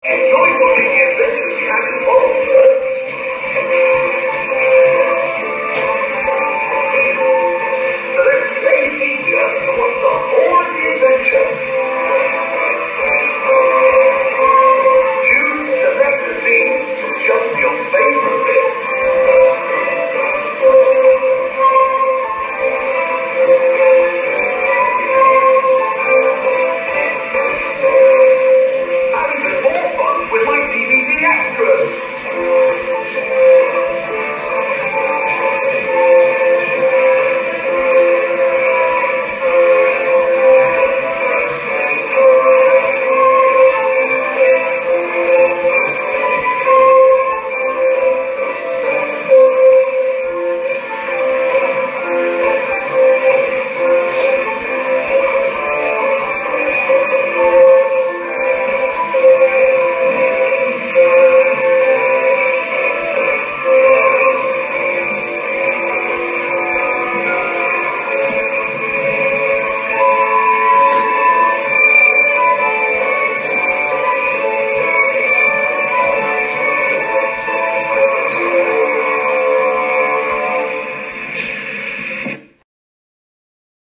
Enjoy watching the adventures we have in store. Select Play Feature to watch the whole of the adventure.